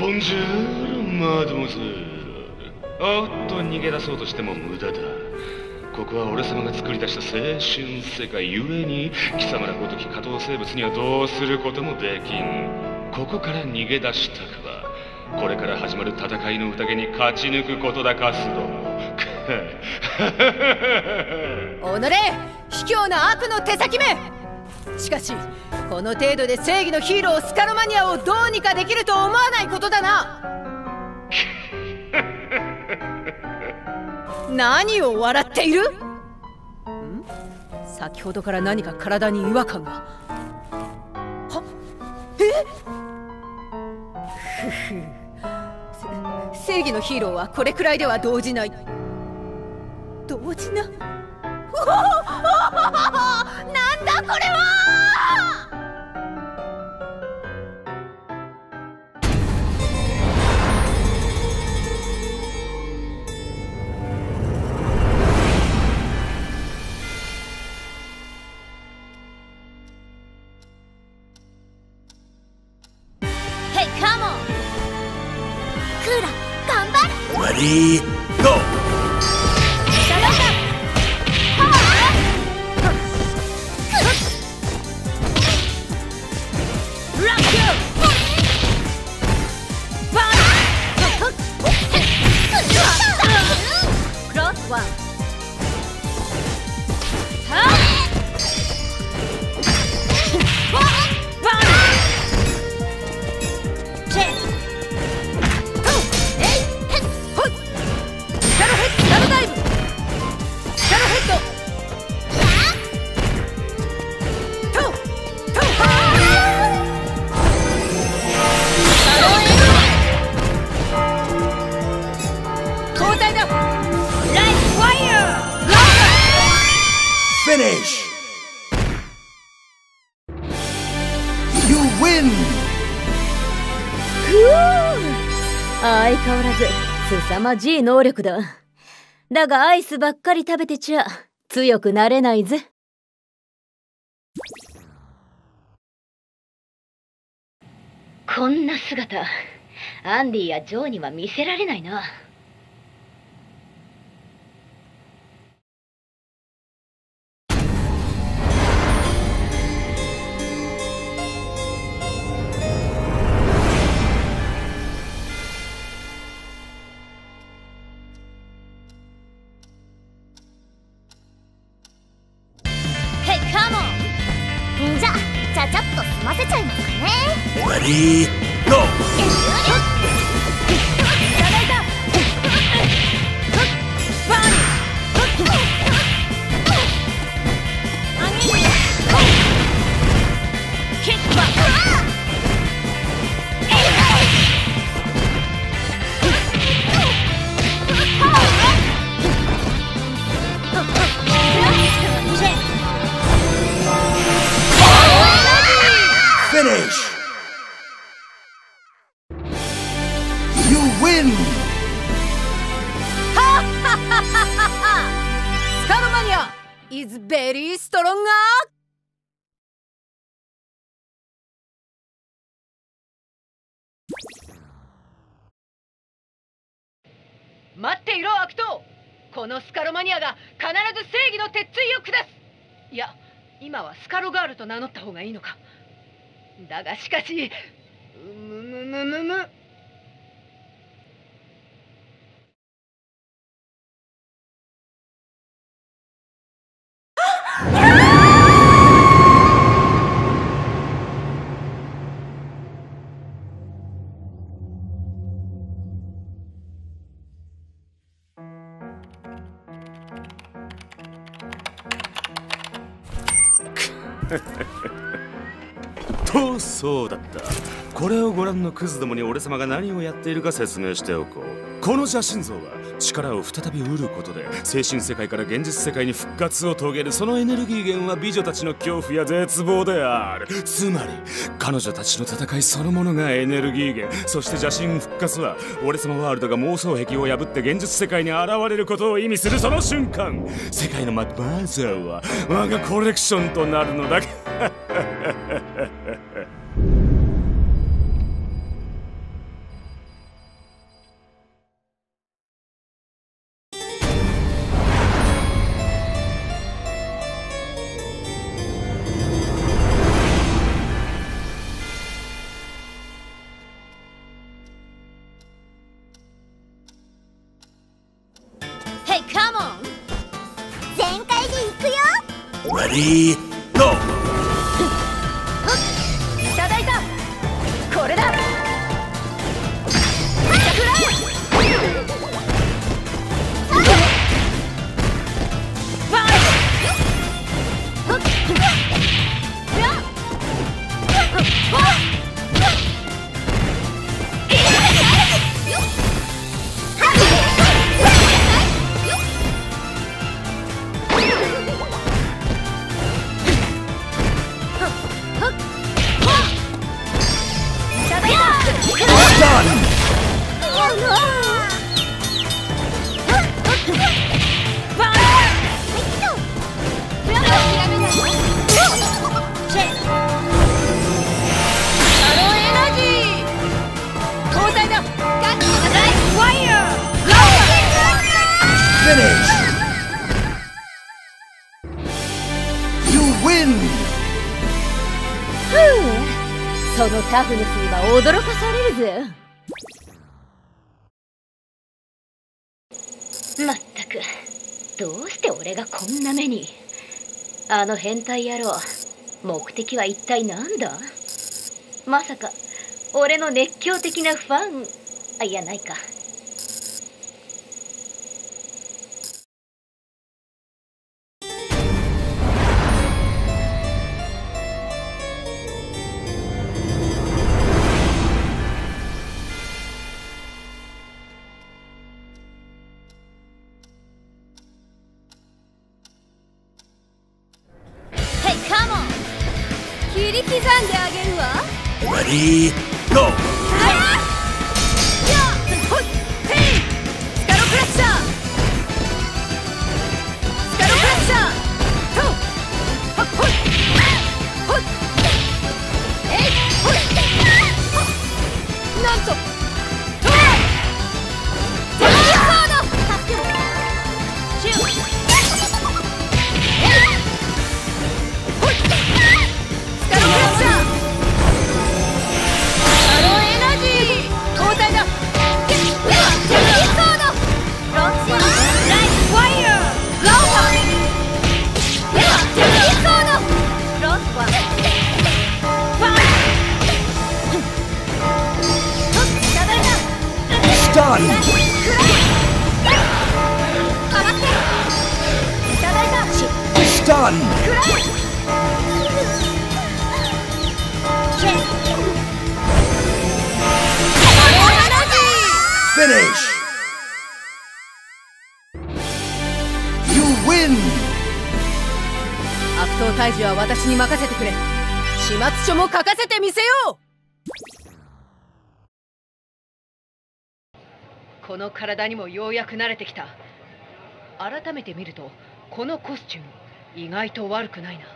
ボンジュールマドモゼル。おっと逃げ出そうとしても無駄だ。ここは俺様が作り出した青春世界ゆえに貴様らごとき下等生物にはどうすることもできん。ここから逃げ出したくはこれから始まる戦いの宴に勝ち抜くことだ。カスどもおのれ卑怯な悪の手先め。しかしこの程度で正義のヒーロースカロマニアをどうにかできると思わないことだな。何を笑っている？ん？先ほどから何か体に違和感が。は？え？ふふ。正義のヒーローはこれくらいでは動じない。動じな？なんだこれは！ Ready, go! Cross one. Finish! You win! 相変わらず凄まじい能力だ。だがアイスばっかり食べてちゃ強くなれないぜ。こんな姿アンディやジョーには見せられないな。 じゃあちゃちゃっと済ませちゃいますかね。 Ready, go! スカロマニア is very strong。 待っていろアクト。このスカロマニアが必ず正義の鉄槌を下す。いや今はスカロガールと名乗った方がいいのか。だがしかしむむむむむ。 とそうだった。これをご覧のクズどもに俺様が何をやっているか説明しておこう。この邪神像は力を再び得ることで精神世界から現実世界に復活を遂げる。そのエネルギー源は美女たちの恐怖や絶望である。つまり彼女たちの戦いそのものがエネルギー源。そして邪神復活は俺様ワールドが妄想壁を破って現実世界に現れることを意味する。その瞬間世界のマザーは我がコレクションとなるのだ。 Ready, go! いただいた。これだ。そのタフネスには驚かされるぜ。まったく、どうして俺がこんな目に。あの変態野郎、目的は一体なんだ。まさか俺の熱狂的なファン。あ、いやないか。 切り刻んであげるわ。 Ready, go! スカロクラッシャー、スカロクラッシャーとほっほっほっえいほっなんととテレビコードシュー Finish! You win! 悪党退治は私に任せてくれ。始末書も書かせてみせよう。この体にもようやく慣れてきた。改めて見るとこのコスチューム意外と悪くないな。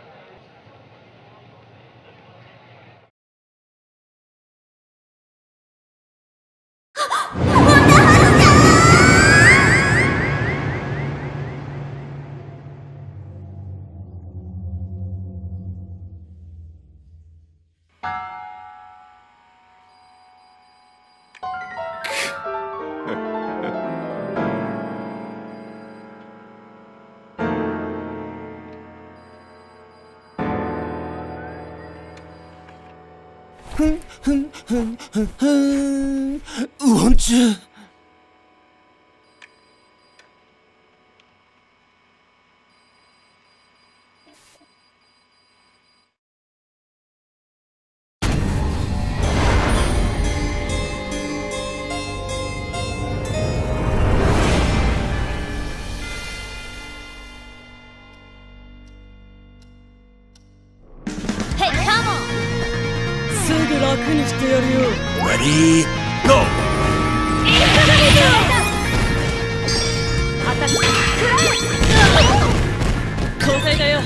ウォンチュすぐ楽にしてやるよ。 Ready, go! 交代だよ。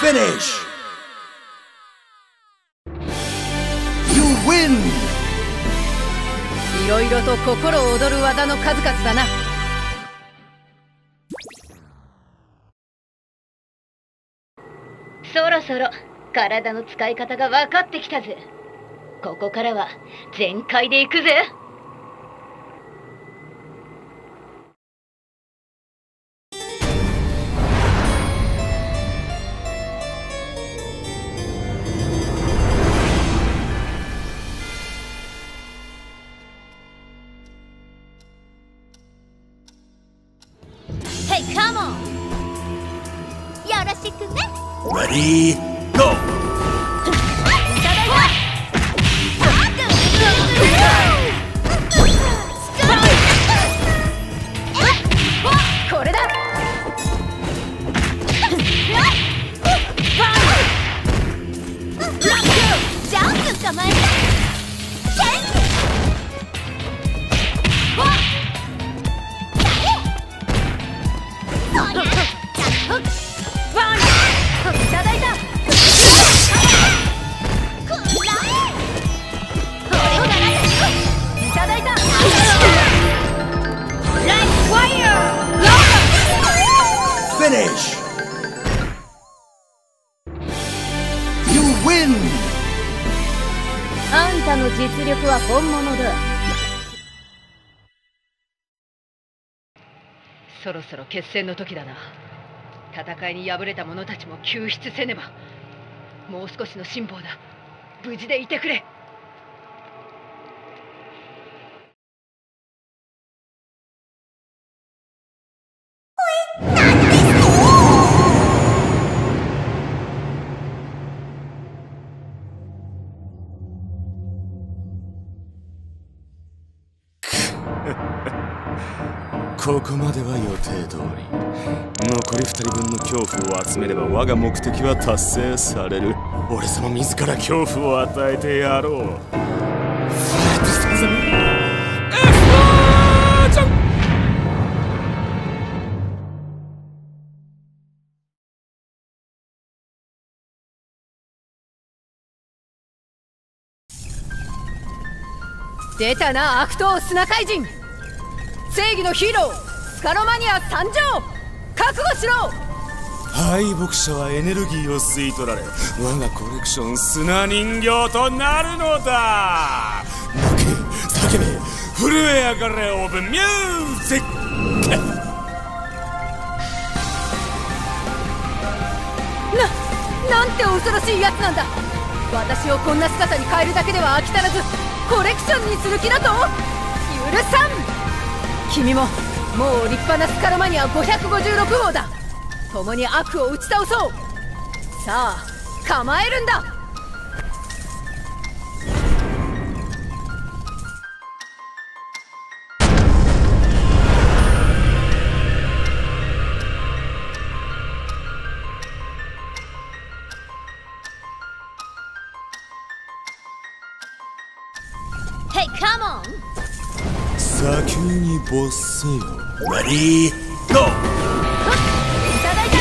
Finish! You win! いろいろと心躍る技の数々だな。 そろそろ体の使い方が分かってきたぜ。ここからは全開でいくぜ。 Hey, come on! よろしくね。 Ready, go! これだ。 ジャンプ構えた。 Finish! You win! あんたの実力は本物だ。 そろそろ決戦の時だな。戦いに敗れた者たちも救出せねば。もう少しの辛抱だ。無事でいてくれ。 ここまでは予定通り。残り2人分の恐怖を集めれば我が目的は達成される。俺様自ら恐怖を与えてやろう。ファイトするぜ。エクスプロージョン。 出たな、悪党砂怪人。正義のヒーロースカロマニア参上。覚悟しろ。 敗北者はエネルギーを吸い取られ、我がコレクション砂人形となるのだ。泣け、叫べ、震え上がれ、オーブンミュージック。 なんて恐ろしいやつなんだ。私をこんな姿に変えるだけでは飽き足らず、コレクションにする気だと許さん。君ももう立派なスカロマニア556号だ。共に悪を打ち倒そう。さあ構えるんだ。 Hey, come on! 砂丘に没せよ。 Ready, go! いただいた。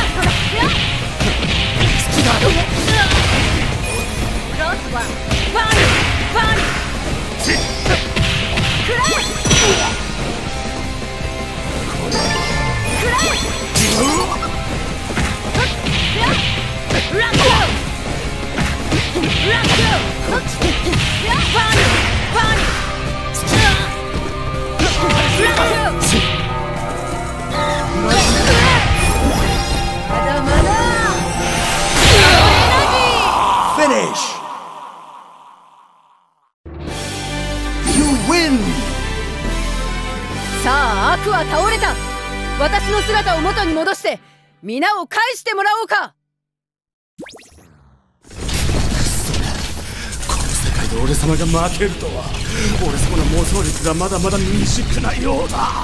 クロスワン、バンバン。くらえ。くらえ。ラッキョー。ラッキョー。バンバン。まだまだ。 Finish! You win! さあ悪は倒れた。私の姿を元に戻して皆を返してもらおうか。 この世界で俺様が負けるとは。俺様の妄想力がまだまだ未熟なようだ。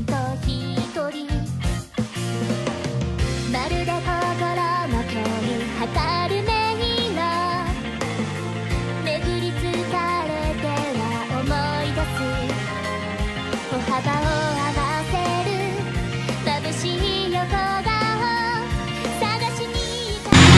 んと一人まるで心の距離測る音色巡り疲れては思い出す歩幅を合わせる眩しい横顔探しに行か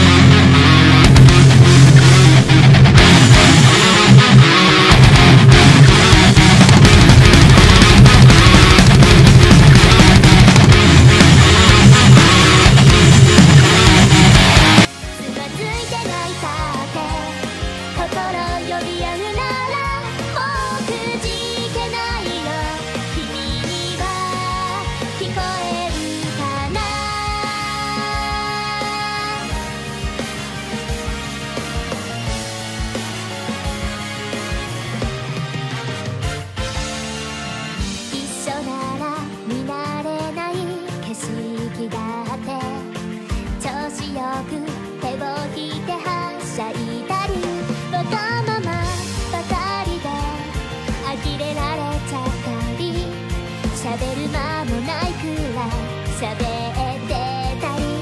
喋る間もないくらい喋ってたり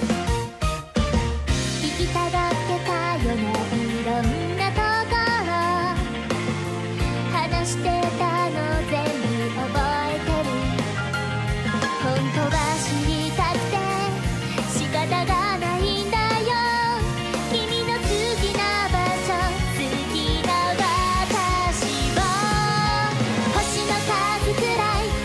行きたがってたよねいろんなところ話してたの全部覚えてる本当は知りたくて仕方がないんだよ君の好きな場所好きな私を星の数くらい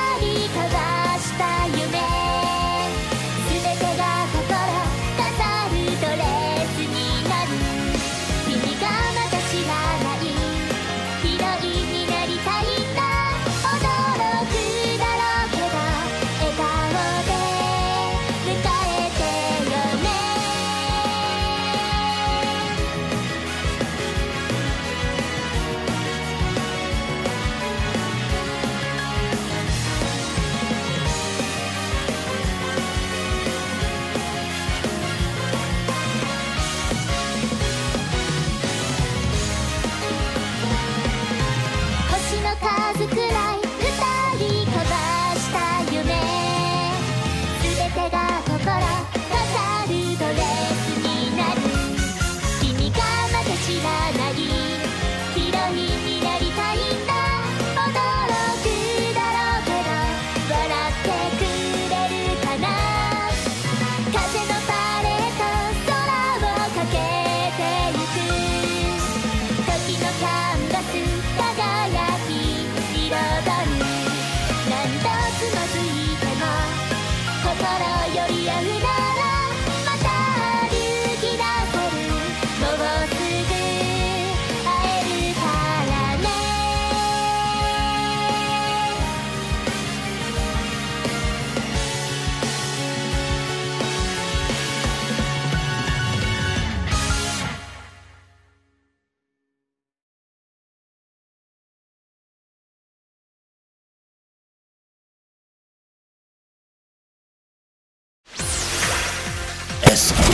数くらい二人交わした夢全てが心飾るドレスになる君がまだ知らないヒロインになりたいんだ驚くだろうけど笑ってくれるかな風のパレード空をかけてゆく時のキャンバス輝き何度つまずいても心より合うならまた歩き出せるもうすぐ会えるからね Escape.